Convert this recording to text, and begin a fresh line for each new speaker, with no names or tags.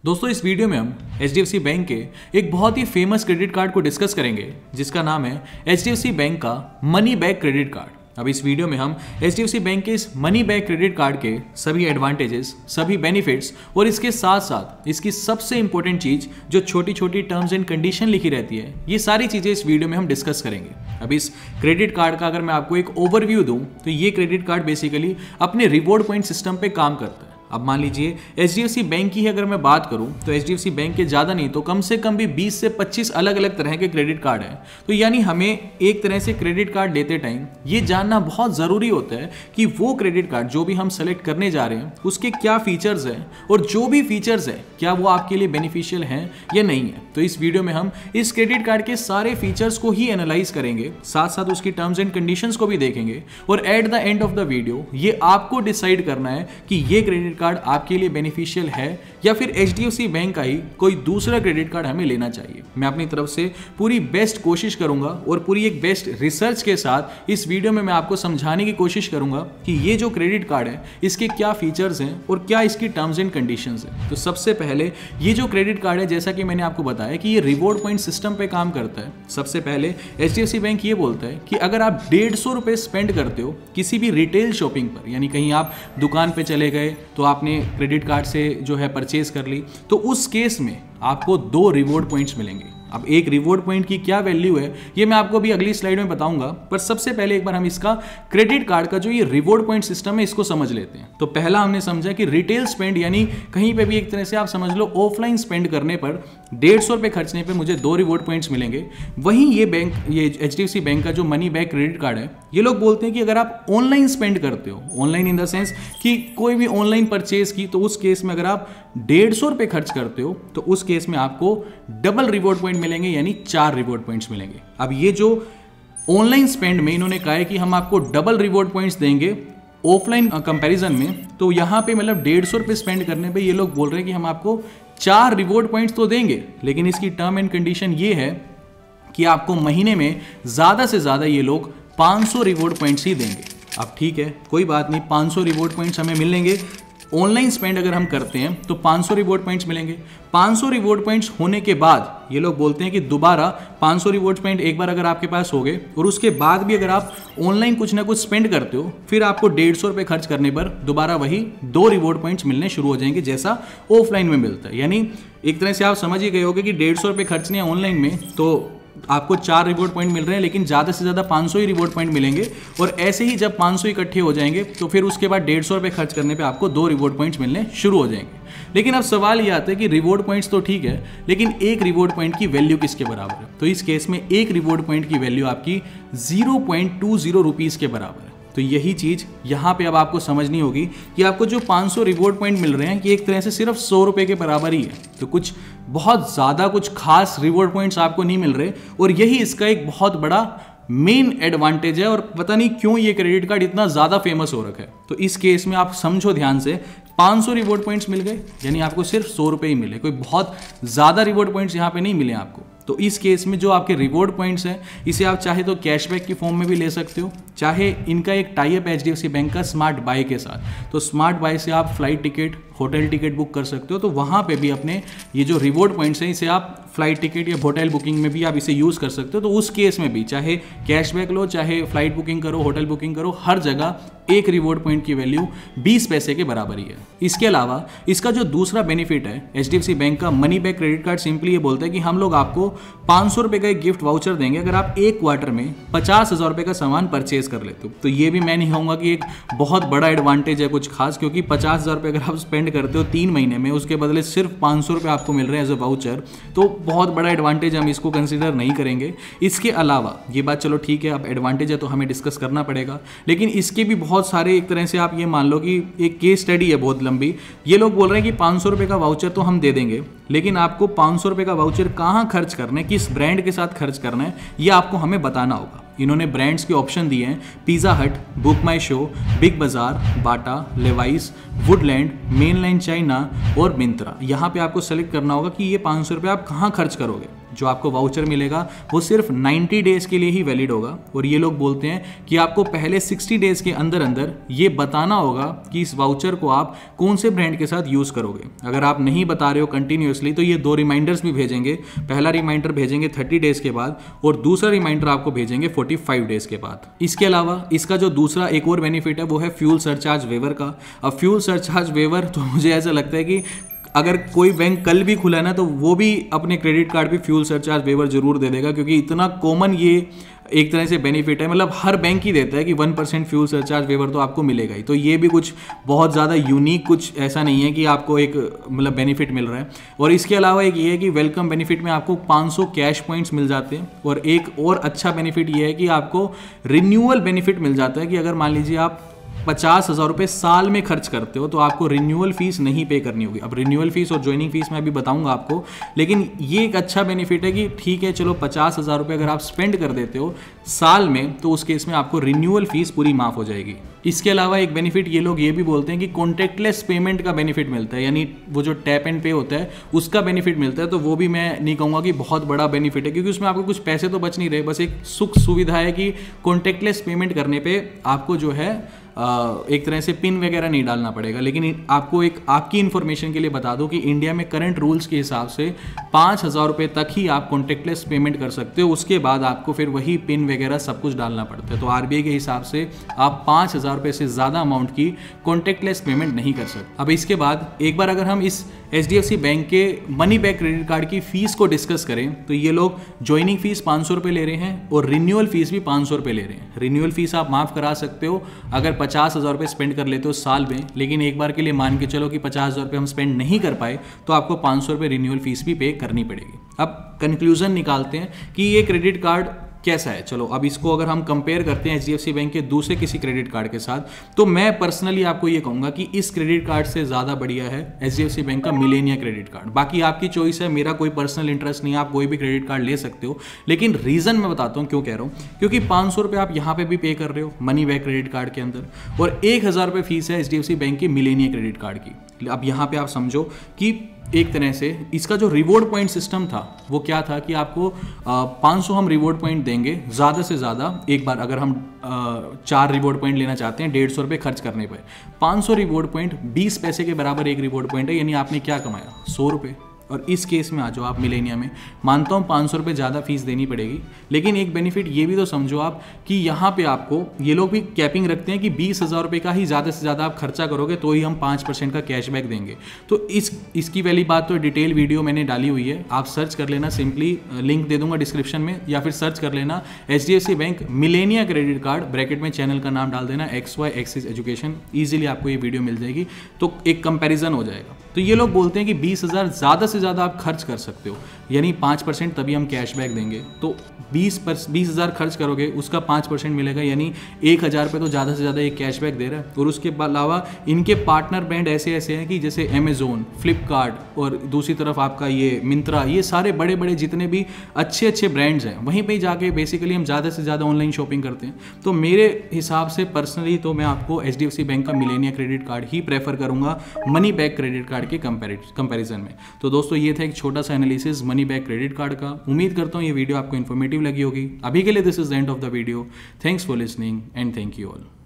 दोस्तों इस वीडियो में हम HDFC बैंक के एक बहुत ही फेमस क्रेडिट कार्ड को डिस्कस करेंगे जिसका नाम है HDFC बैंक का मनी बैक क्रेडिट कार्ड। अब इस वीडियो में हम HDFC बैंक के इस मनी बैक क्रेडिट कार्ड के सभी एडवांटेजेस, सभी बेनिफिट्स और इसके साथ साथ इसकी सबसे इंपॉर्टेंट चीज जो छोटी छोटी टर्म्स एंड कंडीशन लिखी रहती है, ये सारी चीजें इस वीडियो में हम डिस्कस करेंगे। अब इस क्रेडिट कार्ड का अगर मैं आपको एक ओवरव्यू दूं तो ये क्रेडिट कार्ड बेसिकली अपने रिवॉर्ड पॉइंट सिस्टम पे काम करता है। अब मान लीजिए HDFC बैंक की अगर मैं बात करूं तो HDFC बैंक के ज़्यादा नहीं तो कम से कम भी 20 से 25 अलग अलग तरह के क्रेडिट कार्ड हैं। तो यानी हमें एक तरह से क्रेडिट कार्ड लेते टाइम ये जानना बहुत ज़रूरी होता है कि वो क्रेडिट कार्ड जो भी हम सेलेक्ट करने जा रहे हैं उसके क्या फीचर्स हैं और जो भी फीचर्स हैं क्या वो आपके लिए बेनिफिशियल हैं या नहीं है। तो इस वीडियो में हम इस क्रेडिट कार्ड के सारे फीचर्स को ही एनालाइज करेंगे, साथ साथ उसकी टर्म्स एंड कंडीशंस को भी देखेंगे और at the end of the video ये आपको डिसाइड करना है कि ये क्रेडिट कार्ड आपके लिए बेनिफिशियल है या फिर HDFC बैंक का ही कोई दूसरा क्रेडिट कार्ड हमें लेना चाहिए। मैं अपनी तरफ से पूरी बेस्ट कोशिश करूंगा और पूरी एक बेस्ट रिसर्च के साथ इस वीडियो में मैं आपको समझाने की कोशिश करूंगा कि ये जो क्रेडिट कार्ड है इसके क्या फीचर्स हैं और क्या इसकी टर्म्स एंड कंडीशंस हैं। तो सबसे पहले ये जो क्रेडिट कार्ड है, जैसा कि मैंने आपको बताया कि ये रिवॉर्ड पॉइंट सिस्टम पे काम करता है। सबसे पहले HDFC बैंक ये बोलता है कि अगर आप 150 रुपये स्पेंड करते हो किसी भी रिटेल शॉपिंग पर, यानी कहीं आप दुकान पे चले गए तो आपने क्रेडिट कार्ड से जो है परचेज कर ली, तो उस केस में आपको 2 रिवॉर्ड पॉइंट्स मिलेंगे। अब एक रिवॉर्ड पॉइंट की क्या वैल्यू है ये मैं आपको अभी अगली स्लाइड में बताऊंगा, पर सबसे पहले एक बार हम इसका क्रेडिट कार्ड का जो ये रिवॉर्ड पॉइंट सिस्टम है इसको समझ लेते हैं। तो पहला हमने समझा कि रिटेल स्पेंड यानी कहीं पे भी एक तरह से आप समझ लो ऑफलाइन स्पेंड करने पर 150 रुपये खर्चने पे मुझे 2 रिवॉर्ड पॉइंट्स मिलेंगे। वहीं ये HDFC बैंक का जो मनी बैक क्रेडिट कार्ड है ये लोग बोलते हैं कि अगर आप ऑनलाइन स्पेंड करते हो, ऑनलाइन इन द सेंस कि कोई भी ऑनलाइन परचेज की, तो उस केस में अगर आप 150 रुपये खर्च करते हो तो उस केस में आपको डबल रिवॉर्ड पॉइंट मिलेंगे, यानी 4 रिवॉर्ड पॉइंट्स मिलेंगे। अब ये जो ऑनलाइन स्पेंड में इन्होंने कहा है कि हम आपको डबल रिवॉर्ड पॉइंट्स देंगे ऑफलाइन कंपैरिजन में, तो यहाँ पे मतलब 150 रुपये स्पेंड करने पे ये लोग बोल रहे हैं कि हम आपको 4 रिवॉर्ड पॉइंट्स तो देंगे, लेकिन इसकी टर्म एंड कंडीशन ये है कि आपको महीने में ज़्यादा से ज़्यादा ये लोग 500 रिवॉर्ड पॉइंट्स ही देंगे। अब ठीक है, कोई बात नहीं, 500 रिवॉर्ड पॉइंट्स हमें मिलेंगे। ऑनलाइन स्पेंड अगर हम करते हैं तो 500 रिवॉर्ड पॉइंट्स मिलेंगे। 500 रिवॉर्ड पॉइंट्स होने के बाद ये लोग बोलते हैं कि दोबारा 500 रिवॉर्ड पॉइंट एक बार अगर आपके पास हो गए और उसके बाद भी अगर आप ऑनलाइन कुछ ना कुछ स्पेंड करते हो, फिर आपको 150 रुपये खर्च करने पर दोबारा वही 2 रिवॉर्ड पॉइंट्स मिलने शुरू हो जाएंगे जैसा ऑफलाइन में मिलता है। यानी एक तरह से आप समझ ही गए होगे कि 150 रुपये खर्चने हैं ऑनलाइन में तो आपको 4 रिवॉर्ड पॉइंट मिल रहे हैं, लेकिन ज़्यादा से ज़्यादा 500 ही रिवॉर्ड पॉइंट मिलेंगे। और ऐसे ही जब 500 इकट्ठे हो जाएंगे तो फिर उसके बाद 150 रुपये खर्च करने पे आपको 2 रिवॉर्ड पॉइंट्स मिलने शुरू हो जाएंगे। लेकिन अब सवाल ये आता है कि रिवॉर्ड पॉइंट्स तो ठीक है, लेकिन एक रिवॉर्ड पॉइंट की वैल्यू किसके बराबर है? तो इस केस में एक रिवॉर्ड पॉइंट की वैल्यू आपकी 0.20 रुपीज़ के बराबर है। तो यही चीज़ यहाँ पे अब आपको समझनी होगी कि आपको जो 500 रिवॉर्ड पॉइंट मिल रहे हैं कि एक तरह से सिर्फ 100 रुपये के बराबर ही है। तो कुछ बहुत ज़्यादा कुछ खास रिवॉर्ड पॉइंट्स आपको नहीं मिल रहे और यही इसका एक बहुत बड़ा मेन एडवांटेज है। और पता नहीं क्यों ये क्रेडिट कार्ड इतना ज़्यादा फेमस हो रखा है। तो इस केस में आप समझो ध्यान से, 500 रिवॉर्ड पॉइंट्स मिल गए यानी आपको सिर्फ 100 रुपये ही मिले, कोई बहुत ज़्यादा रिवॉर्ड पॉइंट्स यहाँ पे नहीं मिले आपको। तो इस केस में जो आपके रिवॉर्ड पॉइंट्स हैं इसे आप चाहे तो कैशबैक की फॉर्म में भी ले सकते हो, चाहे इनका एक टाई अप HDFC बैंक का स्मार्ट बाय के साथ। तो स्मार्ट बाय से आप flight ticket, hotel ticket book कर सकते हो। तो वहाँ पे भी अपने ये जो रिवॉर्ड पॉइंट्स हैं इसे आप फ्लाइट टिकट या होटल बुकिंग में भी आप इसे यूज़ कर सकते हो। तो उस केस में भी चाहे कैशबैक लो, चाहे फ्लाइट बुकिंग करो, होटल बुकिंग करो, हर जगह एक रिवॉर्ड पॉइंट की वैल्यू 20 पैसे के बराबर ही है। इसके अलावा इसका जो दूसरा बेनिफिट है HDFC बैंक का money back credit card, simply ये बोलता है कि हम लोग आपको 500 रुपये का एक गिफ्ट वाउचर देंगे अगर आप एक क्वार्टर में 50,000 रुपये का सामान परचेज कर लेते हो। तो ये भी मैं नहीं कहूँगा कि एक बहुत बड़ा एडवांटेज है कुछ खास, क्योंकि 50,000 रुपये अगर आप स्पेंड करते हो 3 महीने में, उसके बदले सिर्फ 500 रुपये आपको मिल रहे हैं एज अ वाउचर, तो बहुत बड़ा एडवांटेज, हम इसको कंसिडर नहीं करेंगे। इसके अलावा ये बात चलो ठीक है, अब एडवांटेज है तो हमें डिस्कस करना पड़ेगा, लेकिन इसके भी बहुत सारे, एक तरह से आप ये मान लो कि एक केस स्टडी है बहुत लंबी। ये लोग बोल रहे हैं कि 500 रुपये का वाउचर तो हम दे देंगे, लेकिन आपको 500 रुपये का वाउचर कहाँ खर्च करना है, किस ब्रांड के साथ खर्च करना है, ये आपको हमें बताना होगा। इन्होंने ब्रांड्स के ऑप्शन दिए हैं, पिज़्ज़ा हट, बुक माई show, Big Bazaar, Bata, Levi's, Woodland, Mainland China और मिंत्रा। यहाँ पे आपको सेलेक्ट करना होगा कि ये 500 रुपये आप कहाँ खर्च करोगे। जो आपको वाउचर मिलेगा वो सिर्फ 90 डेज के लिए ही वैलिड होगा। और ये लोग बोलते हैं कि आपको पहले 60 डेज के अंदर अंदर ये बताना होगा कि इस वाउचर को आप कौन से ब्रांड के साथ यूज़ करोगे। अगर आप नहीं बता रहे हो कंटिन्यूसली तो ये 2 रिमाइंडर्स भी भेजेंगे। पहला रिमाइंडर भेजेंगे 30 डेज के बाद और दूसरा रिमाइंडर आपको भेजेंगे 45 डेज के बाद। इसके अलावा इसका जो दूसरा एक और बेनिफिट है वो है फ्यूल सरचार्ज वेवर का। अब फ्यूल सरचार्ज वेवर तो मुझे ऐसा लगता है कि अगर कोई बैंक कल भी खुला है ना तो वो भी अपने क्रेडिट कार्ड पे फ्यूल सरचार्ज वेवर जरूर दे देगा, क्योंकि इतना कॉमन ये एक तरह से बेनिफिट है। मतलब हर बैंक ही देता है कि 1% फ्यूल सरचार्ज वेवर तो आपको मिलेगा ही। तो ये भी कुछ बहुत ज़्यादा यूनिक कुछ ऐसा नहीं है कि आपको एक मतलब बेनिफिट मिल रहा है। और इसके अलावा एक ये है कि वेलकम बेनिफिट में आपको 500 कैश पॉइंट्स मिल जाते हैं। और एक और अच्छा बेनिफिट ये है कि आपको रिन्यूअल बेनिफिट मिल जाता है कि अगर मान लीजिए आप 50,000 रुपये साल में खर्च करते हो तो आपको रिन्यूअल फीस नहीं पे करनी होगी। अब रिन्यूअल फीस और ज्वाइनिंग फीस मैं अभी बताऊंगा आपको, लेकिन ये एक अच्छा बेनिफिट है कि ठीक है चलो 50,000 रुपये अगर आप स्पेंड कर देते हो साल में तो उस केस में आपको रिन्यूअल फीस पूरी माफ़ हो जाएगी। इसके अलावा एक बेनिफिट ये लोग ये भी बोलते हैं कि कॉन्टैक्टलेस पेमेंट का बेनिफिट मिलता है, यानी वो जो टैप एंड पे होता है उसका बेनिफिट मिलता है। तो वो भी मैं नहीं कहूँगा कि बहुत बड़ा बेनिफिट है, क्योंकि उसमें आपको कुछ पैसे तो बच नहीं रहे, बस एक सुख सुविधा है कि कॉन्टैक्टलेस पेमेंट करने पर आपको जो है एक तरह से पिन वगैरह नहीं डालना पड़ेगा। लेकिन आपको एक आपकी इन्फॉर्मेशन के लिए बता दूं कि इंडिया में करंट रूल्स के हिसाब से 5,000 रुपये तक ही आप कॉन्टैक्टलेस पेमेंट कर सकते हो। उसके बाद आपको फिर वही पिन वगैरह सब कुछ डालना पड़ता है। तो आरबीआई के हिसाब से आप 5,000 रुपये से ज़्यादा अमाउंट की कॉन्टैक्टलेस पेमेंट नहीं कर सकते। अब इसके बाद एक बार अगर हम इस HDFC बैंक के मनी बैक क्रेडिट कार्ड की फीस को डिस्कस करें तो ये लोग ज्वाइनिंग फीस 500 रुपये ले रहे हैं और रिन्यूअल फीस भी 500 रुपये ले रहे हैं। रिन्यूअल फीस आप माफ़ करा सकते हो अगर 50,000 रुपये स्पेंड कर लेते हो साल में, लेकिन एक बार के लिए मान के चलो कि 50,000 रुपये हम स्पेंड नहीं कर पाए तो आपको 500 रुपये रिन्यूअल फीस भी पे करनी पड़ेगी। अब कंक्लूजन निकालते हैं कि ये क्रेडिट कार्ड कैसा है। चलो अब इसको अगर हम कंपेयर करते हैं HDFC बैंक के दूसरे किसी क्रेडिट कार्ड के साथ, तो मैं पर्सनली आपको ये कहूँगा कि इस क्रेडिट कार्ड से ज़्यादा बढ़िया है HDFC बैंक का मिलेनिया क्रेडिट कार्ड। बाकी आपकी चॉइस है, मेरा कोई पर्सनल इंटरेस्ट नहीं है, आप कोई भी क्रेडिट कार्ड ले सकते हो। लेकिन रीज़न मैं बताता हूँ क्यों कह रहा हूँ, क्योंकि 500 रुपये आप यहाँ पर भी पे कर रहे हो मनी बैक क्रेडिट कार्ड के अंदर और 1,000 रुपये फीस है HDFC बैंक की मिलेनिया क्रेडिट कार्ड की। अब यहाँ पर आप समझो कि एक तरह से इसका जो रिवॉर्ड पॉइंट सिस्टम था वो क्या था कि आपको 500 हम रिवॉर्ड पॉइंट देंगे ज़्यादा से ज़्यादा। एक बार अगर हम 4 रिवॉर्ड पॉइंट लेना चाहते हैं 150 रुपये खर्च करने पर, 500 रिवॉर्ड पॉइंट 20 पैसे के बराबर एक रिवॉर्ड पॉइंट है, यानी आपने क्या कमाया 100 रुपये। और इस केस में आ जाओ आप मिलेनिया में, मानता हूँ 500 रुपये ज़्यादा फीस देनी पड़ेगी, लेकिन एक बेनिफिट ये भी तो समझो आप कि यहाँ पे आपको ये लोग भी कैपिंग रखते हैं कि 20,000 रुपये का ही ज़्यादा से ज़्यादा आप खर्चा करोगे तो ही हम 5% का कैशबैक देंगे। तो इसकी वाली बात तो डिटेल वीडियो मैंने डाली हुई है, आप सर्च कर लेना, सिंपली लिंक दे दूंगा डिस्क्रिप्शन में, या फिर सर्च कर लेना HDFC bank Millennia credit card, bracket में चैनल का नाम डाल देना XY एक्सिस एजुकेशन, ईजिली आपको ये वीडियो मिल जाएगी, तो एक कंपैरिजन हो जाएगा। तो ये लोग बोलते हैं कि 20,000 ज़्यादा से ज़्यादा आप खर्च कर सकते हो, यानी 5% तभी हम कैशबैक देंगे। तो 20,000 खर्च करोगे उसका 5% मिलेगा, यानी 1,000 रुपये तो ज़्यादा से ज़्यादा एक कैशबैक दे रहा है। और उसके अलावा इनके पार्टनर ब्रांड ऐसे ऐसे हैं कि जैसे अमेज़ोन, फ्लिपकार्ट और दूसरी तरफ आपका ये मिंत्रा, ये सारे बड़े बड़े जितने भी अच्छे अच्छे ब्रांड्स हैं वहीं पे जाके बेसिकली हम ज़्यादा से ज़्यादा ऑनलाइन शॉपिंग करते हैं। तो मेरे हिसाब से पर्सनली तो मैं आपको HDFC बैंक का मिलेनिया क्रेडिट कार्ड ही प्रेफर करूँगा मनी बैक क्रेडिट कार्ड के कंपैरिजन में। तो दोस्तों ये था एक छोटा सा analysis money back credit card का। उम्मीद करता हूँ ये वीडियो आपको इन्फॉर्मेटिव लगी होगी। अभी के लिए this is the end of the video. Thanks for listening and thank you all.